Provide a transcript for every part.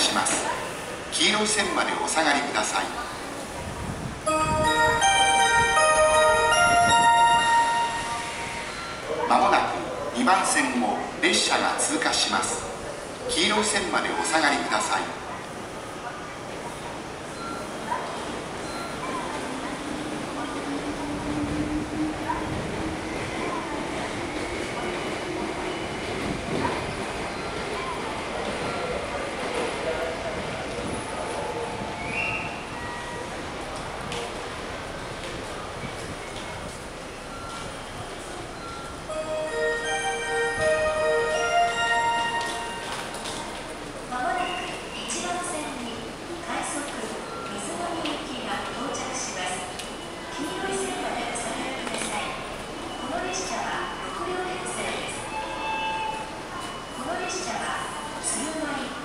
します。黄色い線までお下がりください。まもなく2番線を列車が通過します。黄色い線までお下がりください。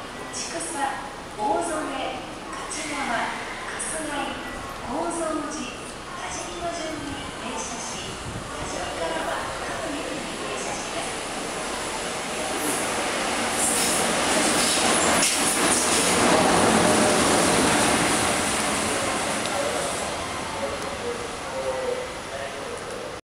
大曽根、勝川、春日井、高蔵寺